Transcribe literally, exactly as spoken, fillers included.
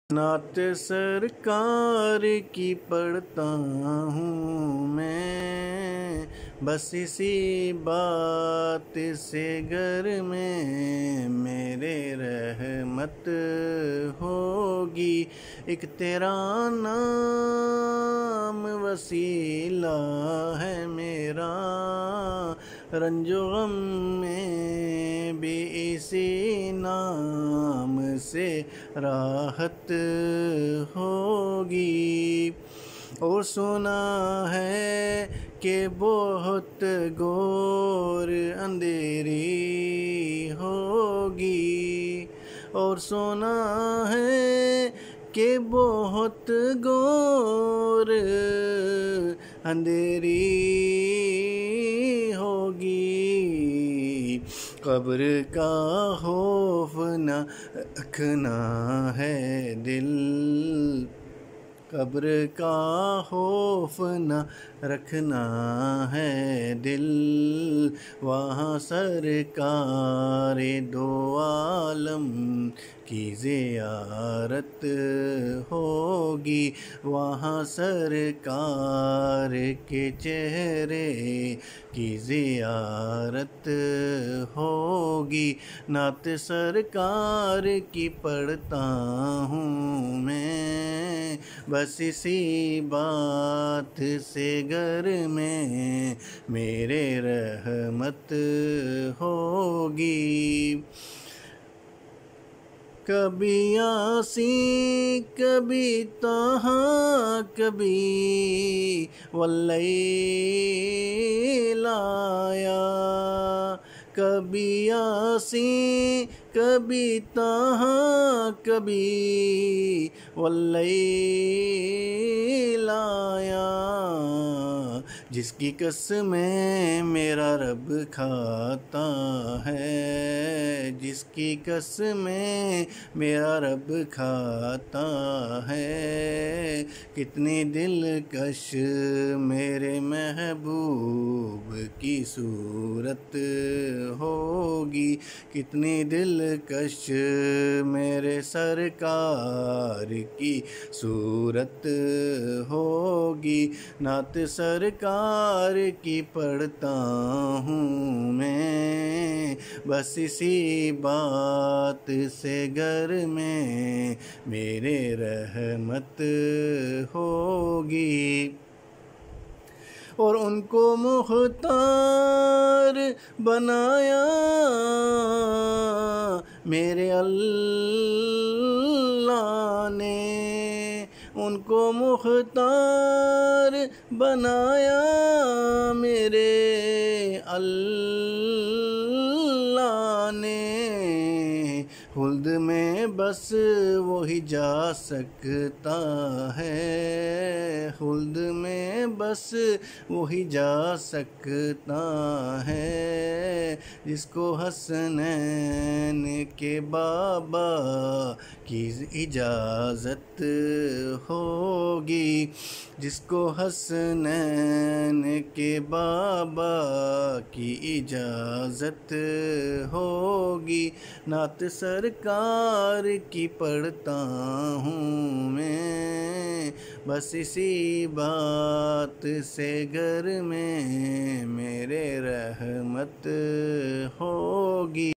نعت سرکار کی پڑھتا ہوں میں، بس اسی بات سے گھر میں میرے رحمت ہوگی۔ ایک تیرا نام وسیلہ ہے میرا، رنج و غم میں بھی اسی نام سے راحت ہوگی۔ اور سنا ہے کہ بہت گھور اندھیری ہوگی، اور سنا ہے کہ بہت گھور اندھیری ہوگی۔ قبر کا خوف نہ رکھنا ہے دل، قبر کا خوف نہ رکھنا ہے دل، وہاں سرکار دو عالم کی زیارت ہوگی، وہاں سرکار کے چہرے کی زیارت ہوگی۔ نعت سرکار کی پڑھتا ہوں میں، بس اسی بات سے گھر میں میرے رحمت ہوگی۔ کبھی یاسین کبھی طٰہٰ کبھی واللیل آیا، کبھی یاسین کبھی طٰہٰ کبھی واللیل آیا، جس کی قسمیں میرا رب کھاتا ہے، جس کی قسمیں میرا رب کھاتا ہے، کتنی دلکش میرے محبوب کی صورت ہوگی، کتنی دلکش میرے سرکار کی صورت ہوگی۔ نعت سرکار کی پڑھتا ہوں میں، بس اسی بات سے گھر میں میرے رحمت ہوگی۔ اور ان کو مختار بنایا میرے اللہ نے، ان کو مختار بنایا میرے اللہ نے، خلد میں بس وہی جا سکتا ہے، خلد میں بس وہی جا سکتا ہے، جس کو حسنین کے بابا کی اجازت ہوگی، جس کو حسنین کے بابا کی اجازت ہوگی۔ نعت سرکار کی پڑھتا ہوں میں، بس اسی بات سے گھر میں میرے رحمت ہوگی۔